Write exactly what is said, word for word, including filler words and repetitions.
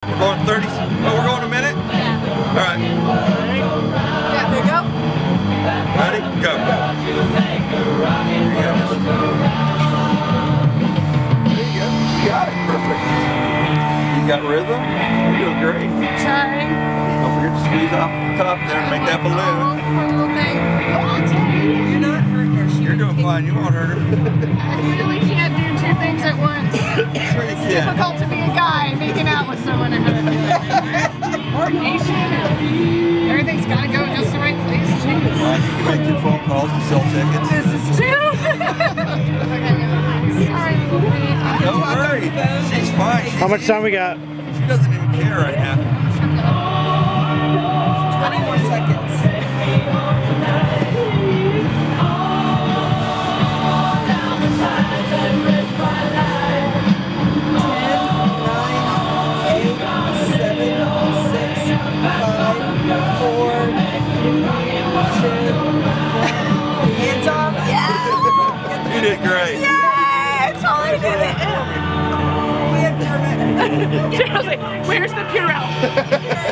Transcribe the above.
We're going thirty. Oh, we're going a minute? Yeah. All right. Yeah, there you go. Ready? Go. There you go. There you go. You got it. Perfect. You got rhythm? You're doing great. Trying. Don't forget to squeeze off the top there and make that balloon. Oh, little thing. You're not hurting her. You're doing fine. You won't hurt her. I really can't do two things at once. Sure you It's can. difficult to be a guy making out with someone I haven't been. Coordination. Everything's got to go in just the right place. Jeez. Well, you can make your phone calls to sell tickets. This is true. Sorry, little baby. Don't worry. She's fine. How much time we got? She doesn't even care right now. twenty more seconds. You did great. Yay! I totally did it. We have German. I was like, where's the Purell?